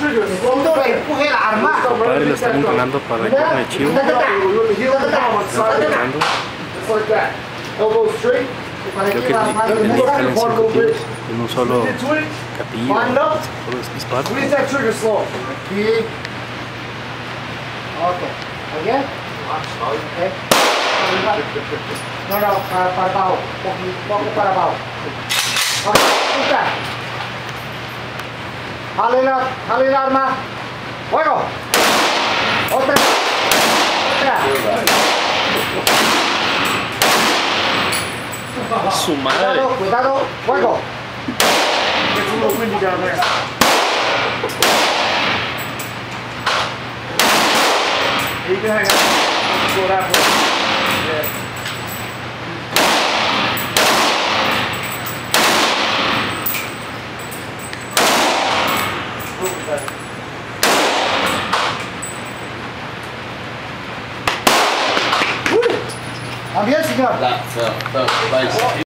Cuando empuje la arma. El padre lo están entrenando para el corte de chivo. Lo están entrenando. Creo que el disparo en un solo catillo, solo disparo. Aquí. Ok. ¿Again? Okay. No, para abajo. Poco para abajo. Ok, escucha. Jale el arma. Fuego. Otra. Su madre. Cuidado, fuego. It's a little windy down there. You can hang out. Go that way. Yeah. También, señor. That,